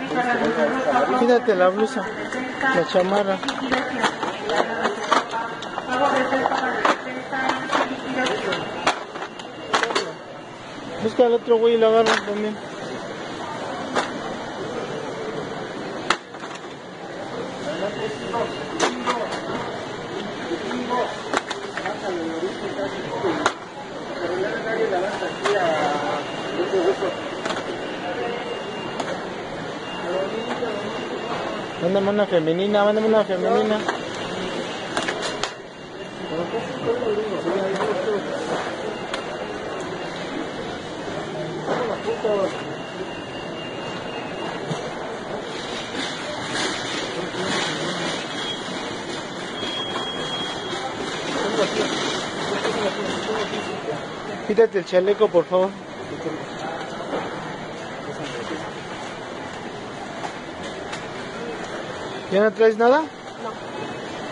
Quítate la blusa, la chamarra. Busca al otro güey y lo agarra también. Mándame una femenina, mándame una femenina. Quítate el chaleco, por favor. ¿Ya no traes nada? No.